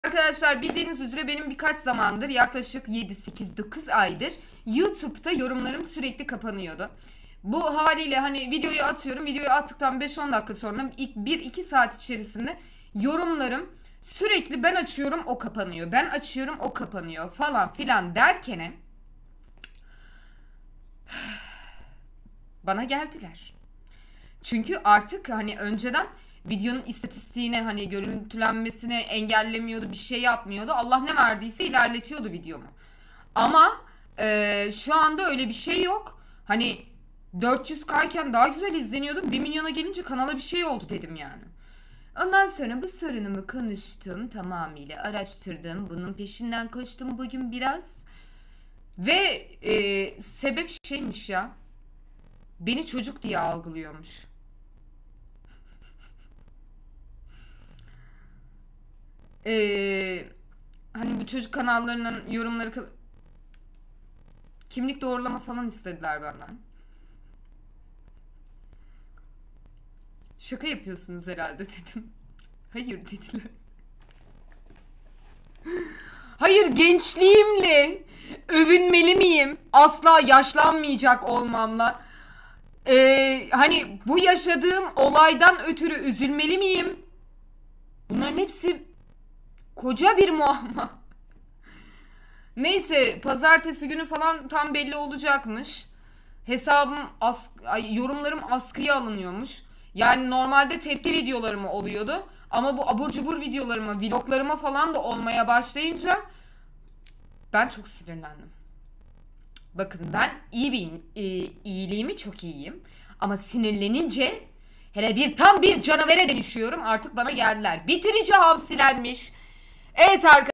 Arkadaşlar bildiğiniz üzere benim birkaç zamandır yaklaşık 7-8-9 aydır YouTube'da yorumlarım sürekli kapanıyordu. Bu haliyle hani videoyu atıyorum. Videoyu attıktan 5-10 dakika sonra ilk 1-2 saat içerisinde yorumlarım sürekli ben açıyorum o kapanıyor. Ben açıyorum o kapanıyor falan filan derken bana geldiler. Çünkü artık hani önceden videonun istatistiğine hani görüntülenmesine engellemiyordu, bir şey yapmıyordu. Allah ne verdiyse ilerletiyordu videomu. Ama şu anda öyle bir şey yok. Hani 400K iken daha güzel izleniyordum. 1 milyona gelince kanala bir şey oldu dedim yani. Ondan sonra bu sorunumu konuştum, tamamıyla araştırdım. Bunun peşinden koştum bugün biraz. Ve sebep şeymiş ya. Beni çocuk diye algılıyormuş. Hani bu çocuk kanallarının yorumları kimlik doğrulama falan istediler benden. Şaka yapıyorsunuz herhalde dedim. Hayır dediler. Hayır, gençliğimle övünmeli miyim? Asla yaşlanmayacak olmamla. Hani bu yaşadığım olaydan ötürü üzülmeli miyim? Bunların hepsi koca bir muamma. Neyse, pazartesi günü falan tam belli olacakmış. Yorumlarım askıya alınıyormuş. Yani normalde tepki videolarım oluyordu. Ama bu abur cubur videolarıma, vloglarıma falan da olmaya başlayınca ben çok sinirlendim. Bakın, ben iyiliğimi çok iyiyim. Ama sinirlenince hele tam bir canavere dönüşüyorum. Artık bana geldiler. Bitirici hamsilenmiş. Evet arkadaşlar.